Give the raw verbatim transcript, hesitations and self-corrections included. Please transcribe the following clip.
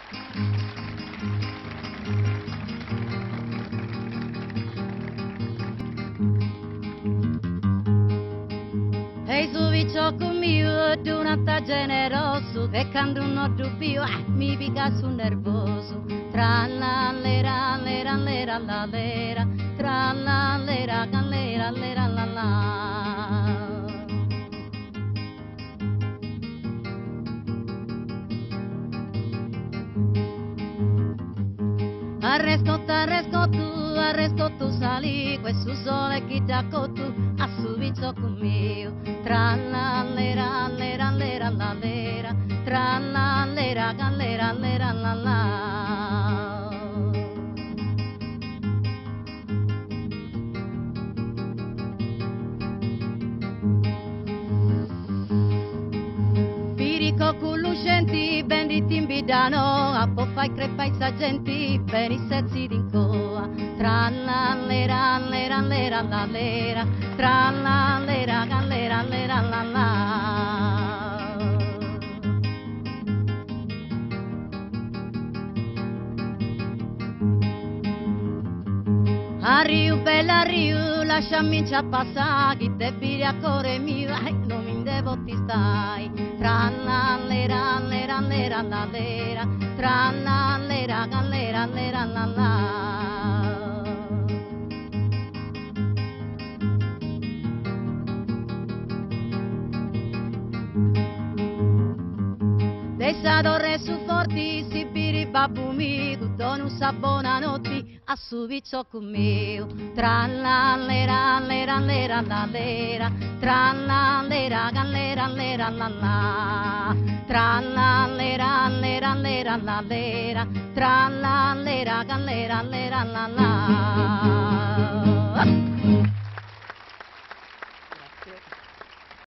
Ehi su vicciocco mio, tu non sta generoso, e quando non dubbio, ah, mi pica su nervoso. Tra la lera, lera, lera, la lera, tra la lera, lera, lera, la la. Arresco, arresco tu, arresco tu salì, questo sole che ti accotto, a subito con mio. Tra la lera, lera, lera, la lera, tra la lera, lera, lera, la la. Pirico con lucenti, ben di timbidano, a po' fai crepa i sagenti, per i sezzi d'incoa. Tra la lera, lera, lera, la lera, tra la lera, lera, lera, la la. Arriu, bella arriu, lasciami già passare, chi te piri a cuore mio, ai, non mi devo ti stai. Tra la lera, lera, lera, la lera, tra la lera, lera, lera, la la. Dessa torre su forti, si piri babbu mio, tutto non sa buonanotte, a su vicciocco mio. Tra la lera, lera, lera, la lera, tra la lera, lera, lera, la la. Tra la lera, lera, lera, la lera, tra la lera, lera, lera, la la.